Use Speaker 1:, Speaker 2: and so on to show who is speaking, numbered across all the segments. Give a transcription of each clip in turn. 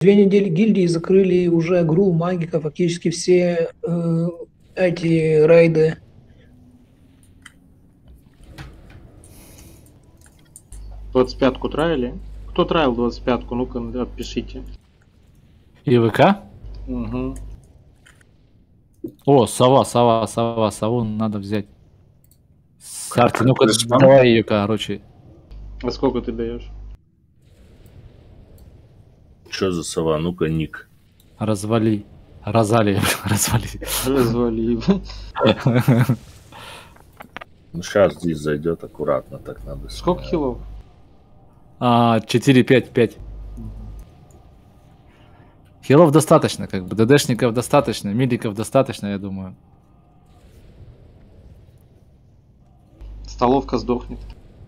Speaker 1: 2 недели гильдии закрыли уже ГРУ, магика, фактически все эти рейды.
Speaker 2: «25-ку траили? Кто траил 25-ку? Ну-ка, отпишите.
Speaker 3: ИВК?
Speaker 2: Угу.
Speaker 3: О, сову надо взять. Сарти, ну-ка, давай ее, короче.
Speaker 2: А сколько ты даешь?
Speaker 4: Что за сова? Ну-ка, ник.
Speaker 3: Развали. Развали.
Speaker 2: Развали.
Speaker 4: Ну, сейчас здесь зайдет аккуратно, так надо.
Speaker 2: Сколько хилов?
Speaker 3: 4, 5, 5. Хилов достаточно, как бы. ДДшников достаточно, мидиков достаточно, я думаю.
Speaker 2: Столовка сдохнет.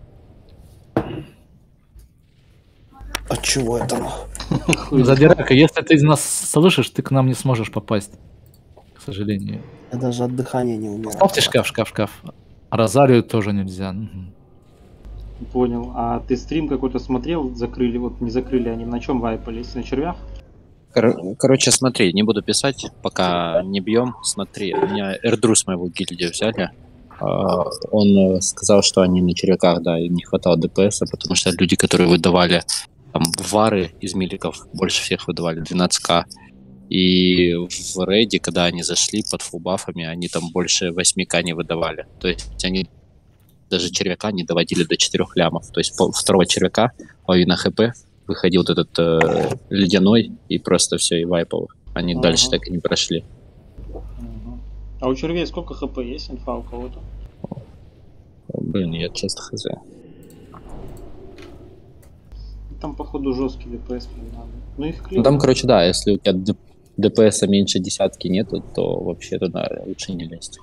Speaker 5: От чего это?
Speaker 3: Задирака, если ты нас слышишь, ты к нам не сможешь попасть. К сожалению.
Speaker 5: Я даже от дыхания не умею.
Speaker 3: Ставьте шкаф. Розарию тоже нельзя.
Speaker 2: Понял. А ты стрим какой-то смотрел? Закрыли, вот не закрыли, они на чем вайпались? На червях?
Speaker 6: Короче, смотри, не буду писать, пока не бьем. Смотри, у меня Эрдру с моего гильдии взяли. Он сказал, что они на червяках, да, им не хватало ДПС, потому что люди, которые выдавали там вары из миликов, больше всех выдавали 12к. И в рейде, когда они зашли под фулбафами, они там больше 8к не выдавали. То есть они даже червяка не доводили до 4 лямов. То есть второго червяка, половина хп, выходил вот этот ледяной, и просто все, и вайпал. Они дальше так и не прошли.
Speaker 2: А у червей сколько хп есть, инфа у кого-то?
Speaker 6: Блин, я часто хз.
Speaker 2: Там, походу, жесткий ДПС надо. Ну, их клик.
Speaker 6: Ну там, короче, да, если у тебя ДПС меньше десятки нету, то вообще туда лучше не лезть.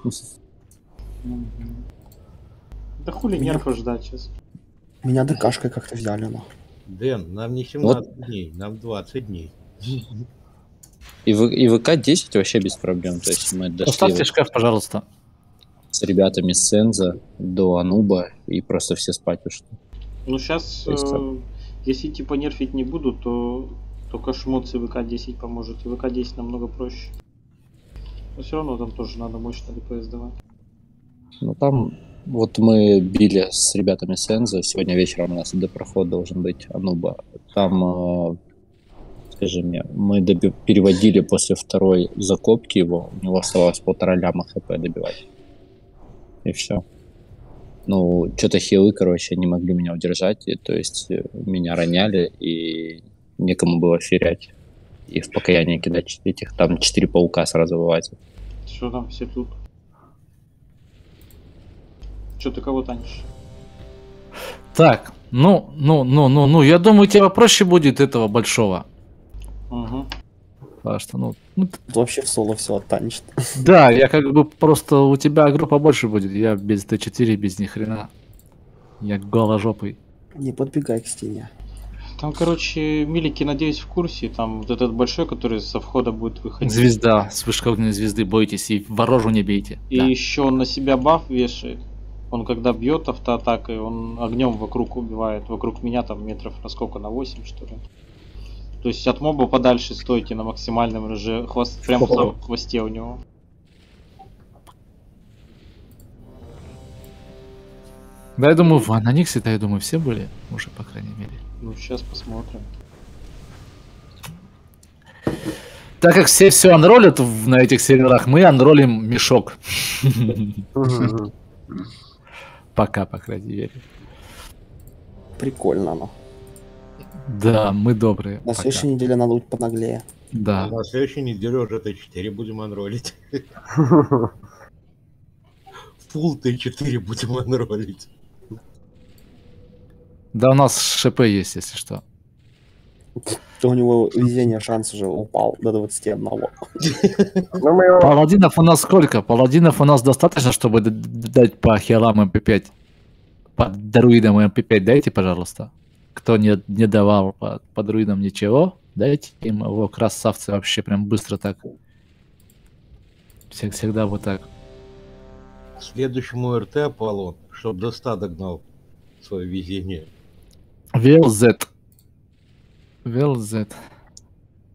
Speaker 2: Да хули нерфа ждать сейчас.
Speaker 5: Меня ДКшкой как-то взяли, но.
Speaker 7: Дэн, нам не 17 дней, нам 20 дней.
Speaker 6: И ВК-10 вообще без проблем. То есть мы дошли
Speaker 3: Поставьте шкаф, пожалуйста.
Speaker 6: с ребятами с Сенза до Ануба и просто все спать ушли.
Speaker 2: Ну сейчас, если типа нерфить не буду, то только шмотцы ВК-10 поможет. И ВК-10 намного проще. Но все равно там тоже надо мощно ДПС давать.
Speaker 6: Ну там, вот мы били с ребятами Сенза, сегодня вечером у нас ДПроход должен быть Ануба. Там, скажи мне, мы переводили после второй закопки его, у него оставалось 1,5 ляма хп добивать. И все. Ну, что-то хилы, короче, не могли меня удержать, и, то есть меня роняли, и некому было ферять. И в покаяние кидать этих, там 4 паука сразу вылазят.
Speaker 2: Что там все тут? Что ты кого танешь?
Speaker 3: Так, ну, я думаю, тебе проще будет этого большого.
Speaker 2: Угу.
Speaker 3: Потому что, ну,
Speaker 5: Вообще в соло все оттанчит.
Speaker 3: да, я как бы просто, у тебя группа больше будет, я без Т4, без ни хрена. Я голожопый.
Speaker 5: Не подбегай к стене.
Speaker 2: Там, короче, милики, надеюсь, в курсе. Там вот этот большой, который со входа будет выходить.
Speaker 3: Звезда, вспышка огненной звезды, бойтесь и ворожу не бейте.
Speaker 2: И
Speaker 3: Да.
Speaker 2: еще он на себя баф вешает. Он когда бьет автоатакой, он огнем вокруг убивает. Вокруг меня там метров на сколько, на 8 что ли. То есть от моба подальше стойте на максимальном роже, прям в хвосте у него.
Speaker 3: Да, я думаю, в Анониксе-то, я думаю, все были уже, по крайней мере.
Speaker 2: Ну, сейчас посмотрим.
Speaker 3: Так как все анролят на этих серверах, мы анролим мешок. Пока, по крайней мере.
Speaker 5: Прикольно, но.
Speaker 3: Да, мы добрые.
Speaker 5: На следующей неделе надо быть понаглее.
Speaker 3: Да.
Speaker 7: На следующей неделе уже Т4 будем анролить. Фулл Т4 будем анролить.
Speaker 3: Да, у нас ШП есть, если что.
Speaker 5: То у него везение шанс уже упал до 21.
Speaker 3: Паладинов у нас сколько? Паладинов у нас достаточно, чтобы дать по хилам МП5. По друидам МП5 дайте, пожалуйста. Кто не давал по друидам ничего, дайте им его, красавцы, вообще прям быстро так. Всегда вот так.
Speaker 7: Следующему РТ Аполлон, чтоб до 100 догнал свое везение.
Speaker 3: VLZ.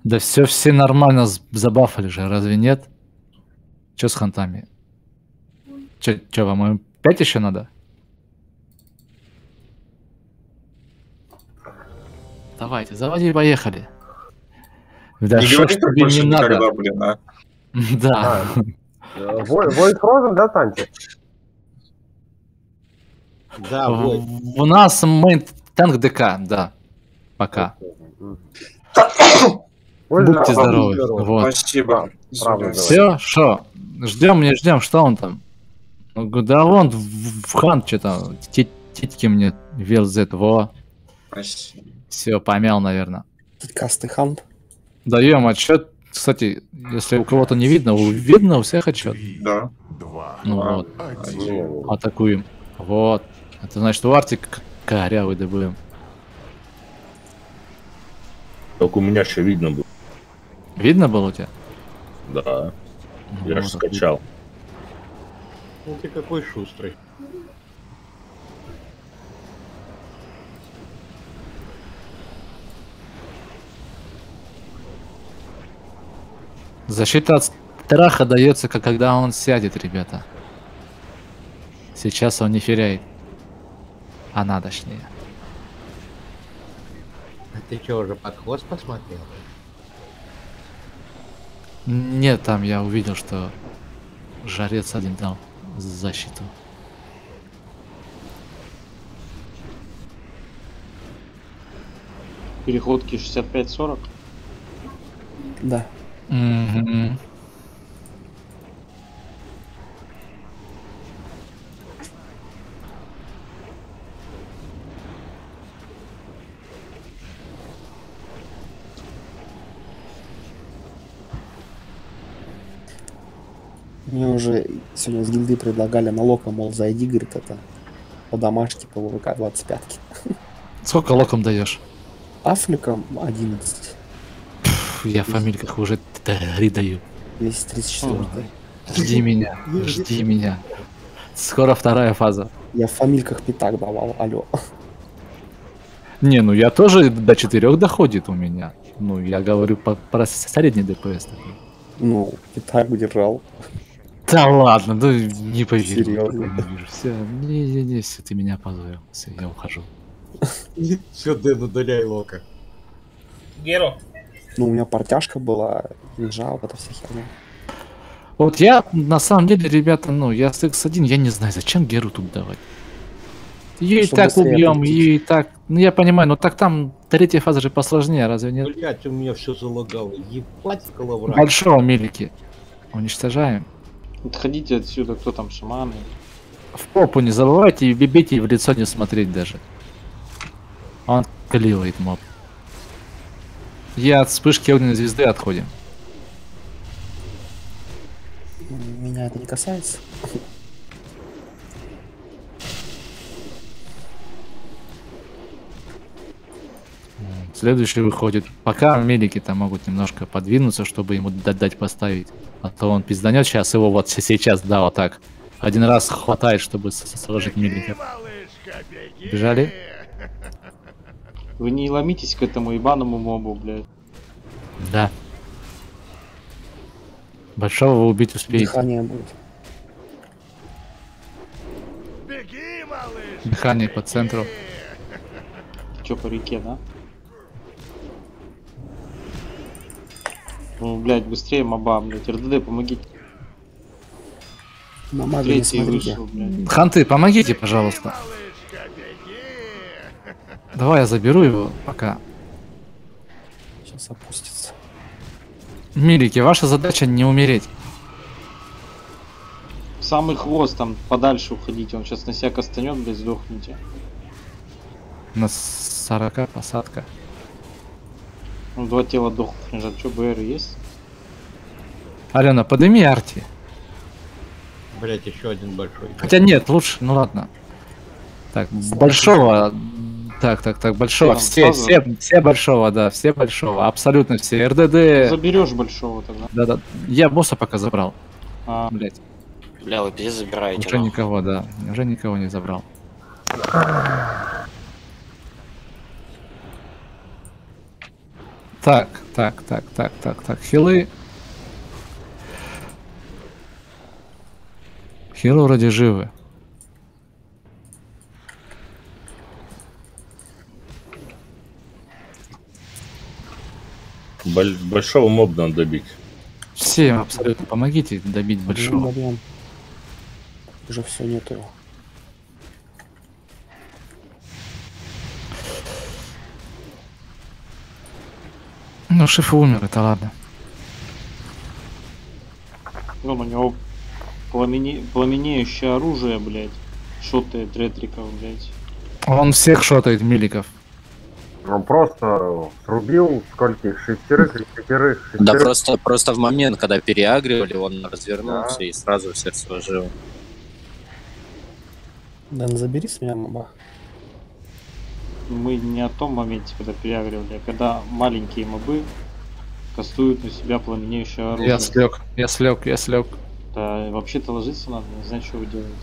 Speaker 3: Да все нормально забафали же, разве нет? Че с хантами? Че, вам 5 еще надо? Давайте, заводи, поехали. Да
Speaker 8: Не
Speaker 3: что
Speaker 8: говори
Speaker 3: ж
Speaker 8: так
Speaker 3: тебе
Speaker 8: больше
Speaker 3: не надо?
Speaker 8: никогда, блин, а.
Speaker 3: Да.
Speaker 9: Войд Розен, да, танки?
Speaker 7: Да, Войд.
Speaker 3: У нас мейн танк ДК, да. Пока. Будьте здоровы. Вот.
Speaker 8: Спасибо.
Speaker 9: Правда,
Speaker 3: Все, что? Ждем, что он там? Да вон в хан что-то. Титьки мне велзет, во.
Speaker 8: Спасибо.
Speaker 3: Все, помял, наверное.
Speaker 5: Касты хант.
Speaker 3: Даем отчет. Кстати, если у кого-то не видно, видно у всех отчет.
Speaker 8: Да.
Speaker 3: Ну вот,
Speaker 9: Ну,
Speaker 3: атакуем. Вот. Это значит, в арте корявый добываем.
Speaker 4: Только у меня еще видно было.
Speaker 3: Видно было у тебя?
Speaker 4: Да.
Speaker 3: Ну,
Speaker 4: Я же
Speaker 3: вот,
Speaker 4: скачал.
Speaker 7: Ну ты какой шустрый.
Speaker 3: Защита от страха дается, когда он сядет, ребята. Сейчас он не феряет. Она точнее.
Speaker 7: А ты что, уже под хвост посмотрел?
Speaker 3: Нет, там я увидел, что жарец один дал защиту.
Speaker 2: Переходки 65-40.
Speaker 5: Да.
Speaker 3: Мгм.
Speaker 5: Мне уже сегодня с гильды предлагали на лока, мол, зайди, говорит, это по домашке, по ВВК 25.
Speaker 3: Сколько локом даешь?
Speaker 5: Афликом 11.
Speaker 3: Я в фамильках уже 3 даю.
Speaker 5: 234.
Speaker 3: Жди меня, жди меня. Скоро вторая фаза.
Speaker 5: Я в фамильках пятак давал, алло.
Speaker 3: Не, ну я тоже до 4 доходит у меня. Ну, я говорю про средний ДПС. такой.
Speaker 5: Ну, пятак держал.
Speaker 3: Да ладно, ну не поверю.
Speaker 5: Серьезно?
Speaker 3: Все, не, все, ты меня позорил. Все, я ухожу.
Speaker 7: Все, Дэн, удаляй лока.
Speaker 10: Геро.
Speaker 5: Ну, у меня портяшка была, инжа, вот эта вся херня.
Speaker 3: Вот я, на самом деле, ребята, ну, я с X1, я не знаю, зачем Геру тут давать. Ее и
Speaker 5: Чтобы
Speaker 3: так
Speaker 5: быстрее
Speaker 3: убьем,
Speaker 5: отлететь.
Speaker 3: ее и так. Ну, я понимаю, но так там третья фаза же посложнее, разве нет?
Speaker 7: Блять, у меня все залагало. Ебать, коловрат.
Speaker 3: Большого милики. Уничтожаем.
Speaker 2: Отходите отсюда, кто там шаманы.
Speaker 3: В попу не забывайте и бейте, и в лицо не смотреть даже. Он кливает моб. Я от вспышки огненной звезды отходим.
Speaker 5: Меня это не касается.
Speaker 3: Следующий выходит. Пока милики там могут немножко подвинуться, чтобы ему дать поставить. А то он пизданет сейчас, его вот сейчас, да, вот так. Один раз хватает, чтобы сложить миликов. Бежали?
Speaker 2: Вы не ломитесь к этому ебаному мобу, блядь.
Speaker 3: Да. Большого вы убить успеете.
Speaker 5: Дыхание будет.
Speaker 3: Дыхание по центру.
Speaker 2: Чё, по реке, да? Ну, блядь, быстрее моба, блядь. РДД, помогите.
Speaker 5: На мага не
Speaker 2: Третий
Speaker 5: смотрите.
Speaker 2: вышел, блядь.
Speaker 3: Ханты, помогите, пожалуйста. Давай я заберу его пока.
Speaker 5: Сейчас опустится.
Speaker 3: Милики, ваша задача не умереть.
Speaker 2: В самый хвост там подальше уходите. Он сейчас на себя кастанет, блядь, сдохните.
Speaker 3: На 40 посадка.
Speaker 2: Ну, 2 тела дохлых лежат. Чё, БР есть?
Speaker 3: Алена, подними арти.
Speaker 7: Блять, еще один большой.
Speaker 3: Хотя нет, лучше, ну ладно. Так, большого. Так, большого.
Speaker 2: Все там
Speaker 3: Все большого, да, все большого. Абсолютно все. РДД.
Speaker 2: Заберешь большого тогда.
Speaker 3: Да. Я босса пока забрал.
Speaker 2: А,
Speaker 3: Блять.
Speaker 10: Бля, вы где забираете?
Speaker 3: Уже никого, да. Уже никого не забрал. Так. Так. Хилы. Хилы вроде живы.
Speaker 4: Большого моба надо добить.
Speaker 3: Все абсолютно помогите добить большого.
Speaker 5: Добьем. Уже все, нету его.
Speaker 3: Ну, Шиф умер, это ладно.
Speaker 2: Ну, у него пламенеющее оружие, блядь. Шотает ретриков, блядь.
Speaker 3: Он всех шотает миликов.
Speaker 9: Он просто срубил скольких? Шестерых или пятерых?
Speaker 6: Да просто в момент, когда переагривали, он развернулся и сразу всех сложил.
Speaker 5: Дэн, забери с меня моба.
Speaker 2: Мы не о том моменте, когда переагривали, а когда маленькие мобы кастуют на себя пламенеющее оружие.
Speaker 3: Я слег.
Speaker 2: Да, вообще-то ложиться надо, не знаю, что вы делаете.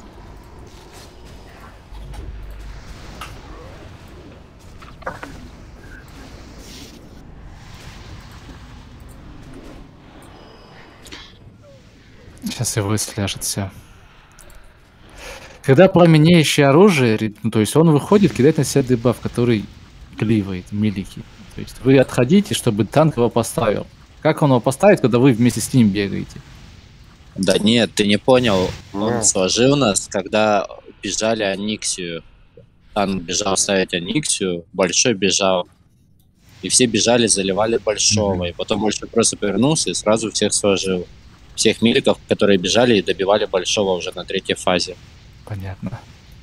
Speaker 3: Сейчас его сляжет все. Когда пламенеющее оружие, ну, то есть он выходит, кидает на себя дебаф, который кливает милики. То есть вы отходите, чтобы танк его поставил. Как он его поставит, когда вы вместе с ним бегаете?
Speaker 6: Да нет, ты не понял. Он сложил нас, когда бежали Аниксию. Танк бежал ставить Аниксию, Большой бежал. И все бежали, заливали Большого. И потом Большой просто повернулся и сразу всех сложил. Всех миликов, которые бежали и добивали Большого уже на 3-й фазе.
Speaker 3: Понятно.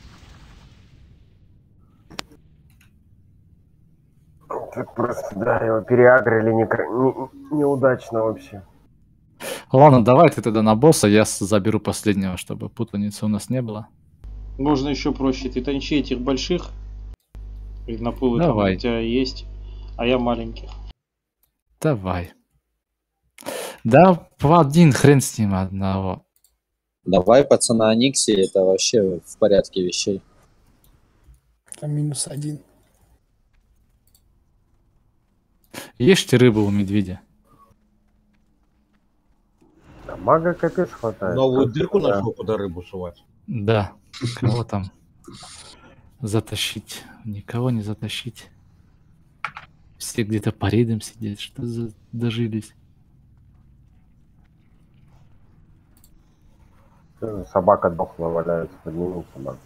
Speaker 9: Так просто, да, его переагрили неудачно вообще.
Speaker 3: Ладно, давайте тогда на босса, я заберу последнего, чтобы путаницы у нас не было.
Speaker 2: Можно еще проще. Ты танчи этих больших. И на пулы там
Speaker 3: Давай.
Speaker 2: у тебя есть. А я маленьких.
Speaker 3: Давай. Да, один хрен с ним одного.
Speaker 6: Давай, пацана, Аникси, это вообще в порядке вещей.
Speaker 5: Там -1.
Speaker 3: Ешьте рыбу у медведя.
Speaker 9: Да, мага капец хватает.
Speaker 7: Новую дырку нашел, куда рыбу сувать.
Speaker 3: Да. Кого там затащить? Никого не затащить. Все где-то по рейдам сидят. Что за дожились?
Speaker 9: Собака дохла валяется, поднимем собаку.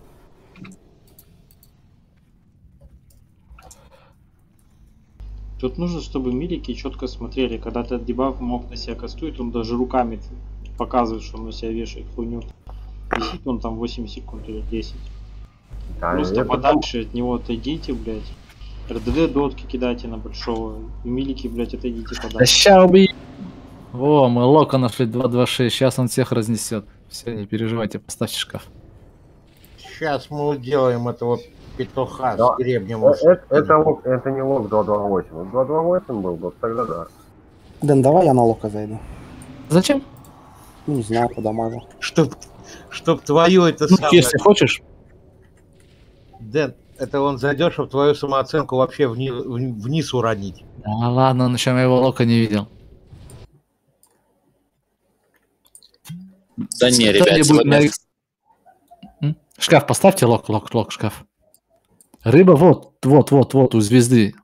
Speaker 2: Тут нужно, чтобы милики четко смотрели. Когда ты дебаф мог на себя кастует, он даже руками показывает, что он на себя вешает хуйню. Висит он там 8 секунд или 10.
Speaker 9: Да,
Speaker 2: Просто
Speaker 9: это
Speaker 2: подальше от него отойдите, блядь. РДД дотки кидайте на большого. И милики, блядь, отойдите
Speaker 3: Да
Speaker 2: подальше.
Speaker 3: ща убей! Во, мы Лока нашли 226. Сейчас он всех разнесет. Все, не переживайте, поставьте шкаф.
Speaker 7: Сейчас мы уделаем этого петуха
Speaker 9: Да.
Speaker 7: с гребнем.
Speaker 9: это не лог 228. Вот 228 был, вот тогда да.
Speaker 5: Дэн, давай я на лока зайду.
Speaker 3: Зачем?
Speaker 5: Ну, не знаю, подамажу.
Speaker 7: Чтоб твою это
Speaker 3: Ну,
Speaker 7: самое...
Speaker 3: если хочешь.
Speaker 7: Дэн, это он зайдет, чтобы твою самооценку вообще вниз уронить.
Speaker 3: Да ладно, он еще моего Лока не видел.
Speaker 6: Да не, ребят,
Speaker 3: Кто-нибудь
Speaker 6: сегодня...
Speaker 3: Шкаф поставьте, лок, шкаф. Рыба вот, у звезды.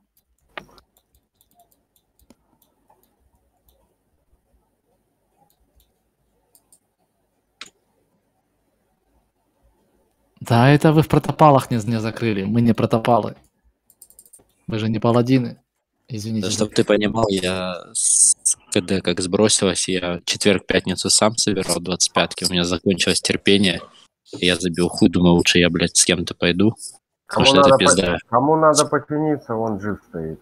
Speaker 3: Да, это вы в протопалах не закрыли. Мы не протопалы. Мы же не паладины. Извините.
Speaker 6: Да, чтобы ты понимал, я когда как сбросилось, я четверг-пятницу сам собирал 25-ки, у меня закончилось терпение, и я забил хуй, думаю, лучше я, блядь, с кем-то пойду, потому что это пизда.
Speaker 9: Кому надо починиться, он жив стоит.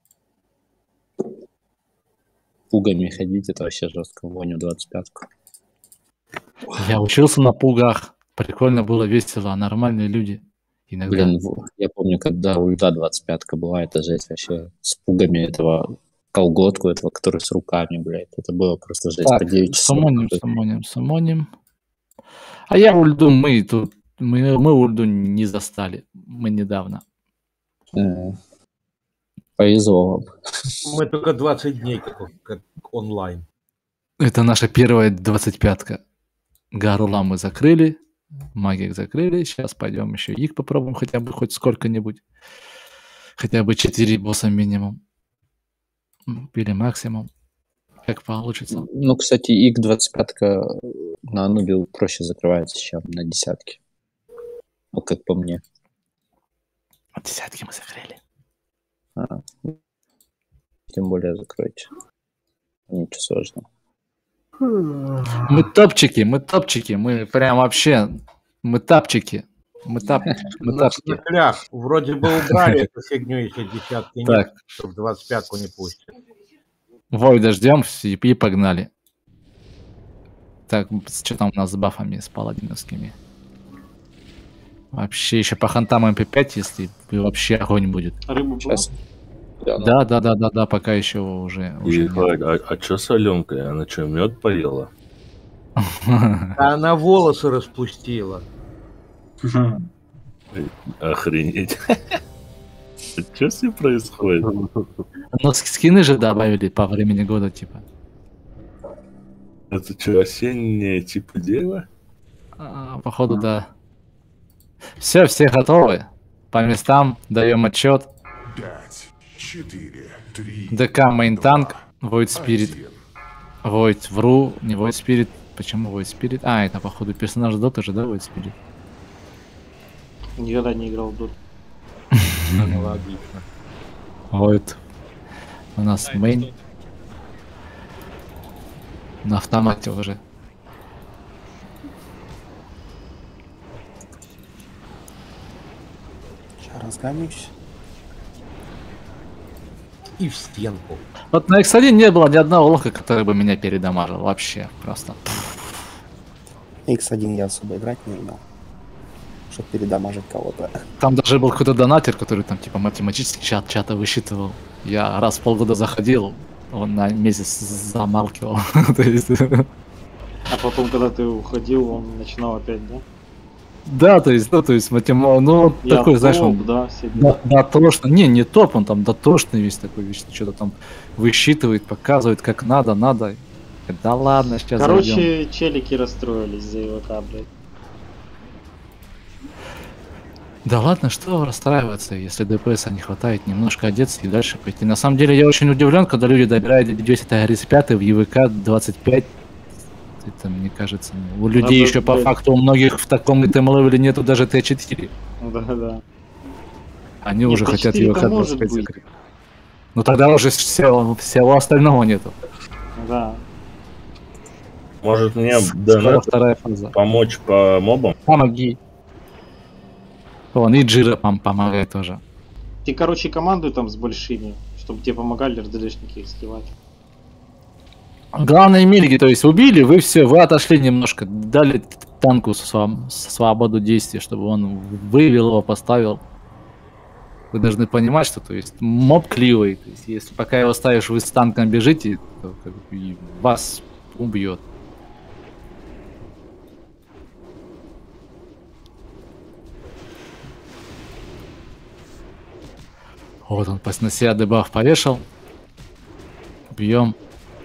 Speaker 6: Пугами ходить, это вообще жестко, воню 25-ку.
Speaker 3: Я учился на пугах. Прикольно было, весело, а нормальные люди. Иногда.
Speaker 6: Блин, я помню, когда у Льда 25-ка была, это жесть вообще, с пугами этого колготку, этого, который с руками, блядь, это было просто жесть.
Speaker 3: Так,
Speaker 6: По 9 часов.
Speaker 3: самоним. А я ульду, мы ульду не застали. Мы недавно.
Speaker 6: Повезло вам.
Speaker 7: Мы только 20 дней как онлайн.
Speaker 3: Это наша первая 25-ка. Гарула мы закрыли. Магик закрыли. Сейчас пойдем еще их попробуем хотя бы хоть сколько-нибудь. Хотя бы 4 босса минимум. Или максимум. Как получится.
Speaker 6: Ну, кстати, ик 25-ка на Анубе проще закрывается, чем на десятке. Ну, как по мне.
Speaker 3: Десятки мы закрыли.
Speaker 6: Тем более закройте. Ничего сложного.
Speaker 3: Мы топчики, мы прям вообще, мы тапчики. Мы тапчики.
Speaker 7: На клях. Вроде бы убрали эту фигню, еще десятки нет, чтобы 25-ку не пустят.
Speaker 3: Войда ждем и погнали. Так, что там у нас с бафами, с паладиновскими? Вообще еще по хантам МП5, если вообще огонь будет.
Speaker 2: Рыбу
Speaker 6: Сейчас.
Speaker 3: Да, пока еще уже.
Speaker 4: А что с Аленкой? Она что, мед поела?
Speaker 7: А она волосы распустила.
Speaker 4: Охренеть. Что с ней происходит?
Speaker 3: Ну, скины же добавили по времени года, типа.
Speaker 4: Это что, осеннее типа дерево?
Speaker 3: Походу, да. Все готовы. По местам даем отчет.
Speaker 11: 5, 4, 3,
Speaker 3: ДК Main Tank, Void Spirit. Void вру, не Void Spirit. Почему Void Spirit? А, это походу персонаж Dota же, да, Void Spirit?
Speaker 2: Никогда не играл в Dota.
Speaker 7: Логично.
Speaker 3: Void. У нас Main. На автомате уже.
Speaker 5: Сейчас разгонюсь.
Speaker 7: И в стенку.
Speaker 3: Вот на X1 не было ни одного лоха, который бы меня передамажил. Вообще, просто.
Speaker 5: X1 я особо играть не умел, чтобы передамажить кого-то.
Speaker 3: Там даже был какой-то донатер, который там типа математический чата высчитывал. Я раз в полгода заходил, он на месяц замалкивал.
Speaker 2: А потом, когда ты уходил, он начинал опять, да?
Speaker 3: Да, то есть, ну,
Speaker 2: Я
Speaker 3: такой, знаешь,
Speaker 2: топ,
Speaker 3: он
Speaker 2: да, себе.
Speaker 3: дотошный, не топ, он там дотошный весь такой, весь, что-то там высчитывает, показывает, как надо. Да ладно, сейчас
Speaker 2: Короче,
Speaker 3: зайдем.
Speaker 2: челики расстроились за ИВК, блядь.
Speaker 3: Да ладно, что расстраиваться, если ДПС не хватает, немножко одеться и дальше пойти. На самом деле, я очень удивлен, когда люди добирают 235 в ЕВК 25. Это, мне кажется, у людей еще по факту у многих в таком ИТМ-левеле нету даже Т4.
Speaker 2: Да.
Speaker 3: Они уже хотят ЕВК 25 закрыть. Ну тогда уже всего остального нету.
Speaker 2: Да.
Speaker 4: Может мне
Speaker 3: вторая фаза.
Speaker 4: Помочь по мобам?
Speaker 3: Помоги. Вон и Джира помогает тоже.
Speaker 2: Ты, короче, командуй там с большими, чтобы тебе помогали РДДшники их сливать.
Speaker 3: Главное, милики, то есть убили, вы все, вы отошли немножко, дали танку свободу действия, чтобы он вывел его, поставил. Вы должны понимать, что то есть моб кливый, то есть если пока его ставишь, вы с танком бежите, то как бы, вас убьет. Вот он на себя дебаф повешал. Бьем.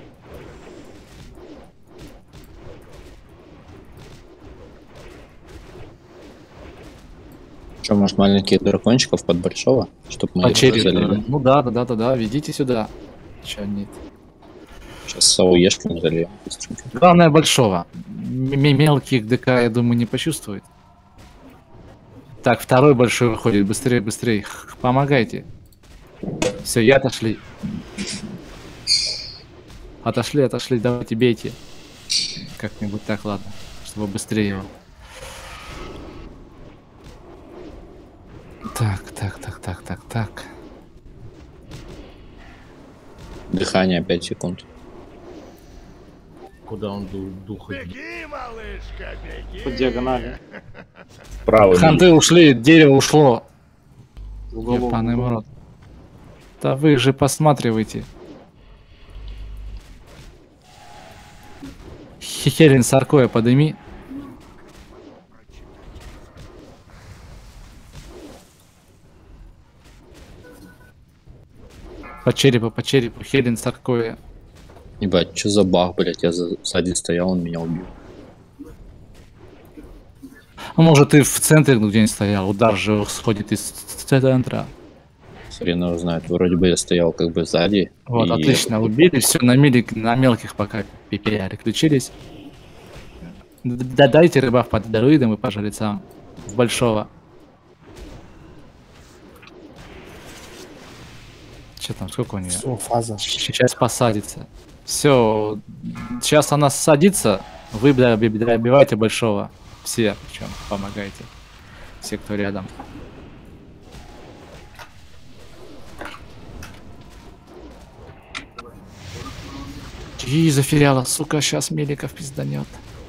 Speaker 6: Что, может, маленьких дракончиков под большого? Чтобы мы их залили?
Speaker 3: Ну да, ведите сюда. Чё нет.
Speaker 6: Сейчас с ауешками зальем.
Speaker 3: Главное большого. Мелких ДК, я думаю, не почувствует. Так, второй большой выходит. Быстрее. Помогайте. Все, я отошли. Отошли, давайте бейте. Как-нибудь так, ладно. Чтобы быстрее его. Так.
Speaker 6: Дыхание 5 секунд.
Speaker 7: Куда он духает?
Speaker 2: По диагонали.
Speaker 4: Вправо.
Speaker 3: Ханты ушли, дерево ушло.
Speaker 2: Уголок.
Speaker 3: Ебаный в рот. Да вы же посматривайте. Херин Саркоя подыми. По черепу, Хелен такое.
Speaker 6: Ебать, что за баг, блядь, я сзади стоял, он меня убил.
Speaker 3: А может ты в центре где-нибудь стоял, удар же сходит из центра.
Speaker 6: Хрен его знает, вроде бы я стоял как бы сзади.
Speaker 3: Вот,
Speaker 6: и-
Speaker 3: отлично, убили, все на мелких пока переключились. Дайте рыбав под друидом и по жрецам. В большого. Че там, сколько у нее?
Speaker 5: Все, фаза.
Speaker 3: Сейчас посадится. Все, сейчас она садится, вы добиваете большого. Все, причем помогаете. Все, кто рядом. И зафиряла, сука, сейчас Меликов пизданет.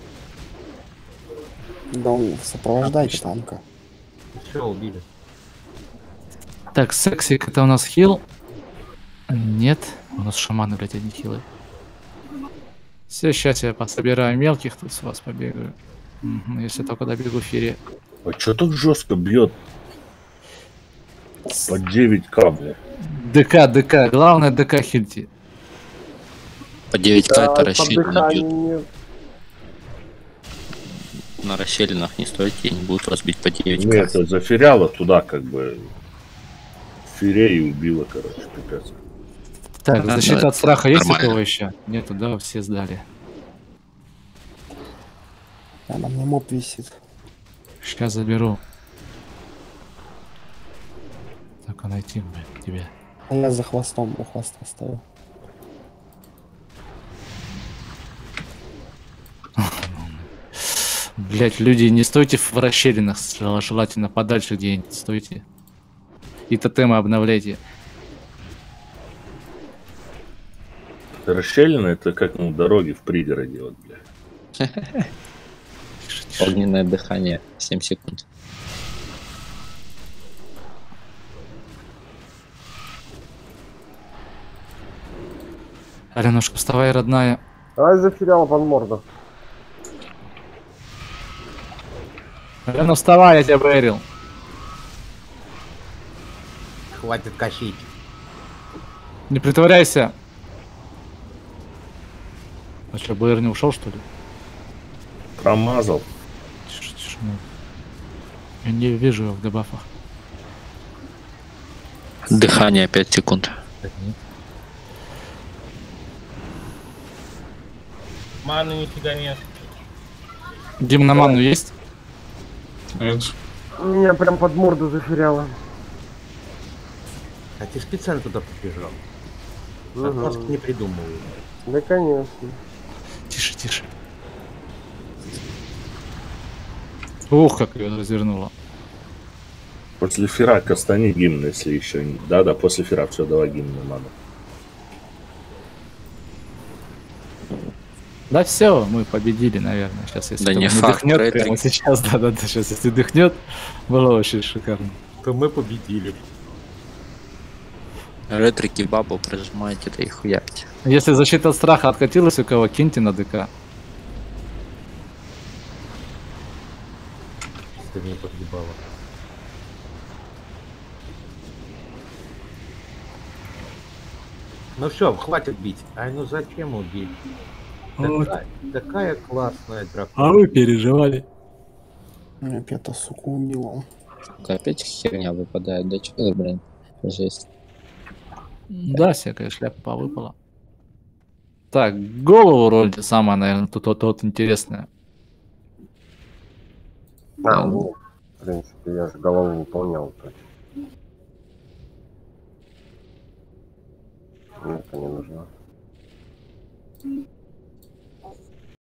Speaker 5: Да, сопровождайте танка.
Speaker 7: Все, убили.
Speaker 3: Так, сексик, это у нас хил? Нет, у нас шаманы, блядь, одни хилы. Все, сейчас я пособираю мелких, тут с вас побегаю. Если только добегу фире.
Speaker 4: А что так жестко бьет? По 9к, бля.
Speaker 3: ДК, главное ДК хильти.
Speaker 6: По 9к
Speaker 9: Да,
Speaker 6: это расщелина
Speaker 9: поддыхание
Speaker 6: бьют.
Speaker 9: нет.
Speaker 6: На расщелинах не стойте, не будут вас бить по 9к.
Speaker 4: Ну, это зафиряло туда, как бы. Фире и убило, короче, пипец.
Speaker 3: Так,
Speaker 6: Да,
Speaker 3: защита
Speaker 6: да,
Speaker 3: от страха есть у
Speaker 6: нормально.
Speaker 3: кого еще? Нету, да, все сдали.
Speaker 5: Да, на мне моб висит.
Speaker 3: Сейчас заберу. Только найти, блядь, тебя.
Speaker 5: А я за хвостом, у хвоста стою.
Speaker 3: Блять, люди, не стойте в расщелинах, желательно подальше где-нибудь стойте. И тотемы обновляйте.
Speaker 4: Расщелина это как на дороге в пригороде, вот, бля.
Speaker 6: Огненное дыхание, 7 секунд.
Speaker 3: Аленушка, вставай, родная.
Speaker 9: Ай, зафиряла под морду.
Speaker 3: Алена, вставай, я тебя бэрил.
Speaker 7: Хватит косить.
Speaker 3: Не притворяйся. А что, БР не ушел, что ли?
Speaker 4: Промазал.
Speaker 3: Тише, ну. Я не вижу его в дебафах.
Speaker 6: Дыхание 5 секунд.
Speaker 10: Маны нифига нет.
Speaker 3: Дим, на ману есть?
Speaker 9: Меня прям под морду зафиряло.
Speaker 7: А ты специально туда побежал. Отмазки не придумываю.
Speaker 9: Да, конечно.
Speaker 3: Тише. Ух, как ее развернуло.
Speaker 4: После фира кастани гимн, если еще не. Да, после фира, все, давай гимн надо.
Speaker 3: Да все, мы победили, наверное. Сейчас, если
Speaker 6: Да
Speaker 3: кто-то
Speaker 6: не факт,
Speaker 3: дыхнет
Speaker 6: Рэдрик.
Speaker 3: прямо сейчас, да, сейчас, если дыхнет, было очень шикарно.
Speaker 7: То мы победили.
Speaker 6: Ретрики бабу прожимаете, да и хуярьте.
Speaker 3: Если защита от страха откатилась у кого, киньте на ДК.
Speaker 7: Ты меня подъебала. Ну все, хватит бить. Ай, ну зачем убить?
Speaker 3: Вот.
Speaker 7: Такая классная драка.
Speaker 3: А вы переживали.
Speaker 5: Меня пята, сука, убила.
Speaker 6: Опять херня выпадает, да что за, блин, жесть.
Speaker 3: Да, всякая шляпа повыпала. Так, голову роль самая, наверное, тут интересная.
Speaker 9: Ну, в принципе, я же голову выполнял. Так. Мне это не нужно.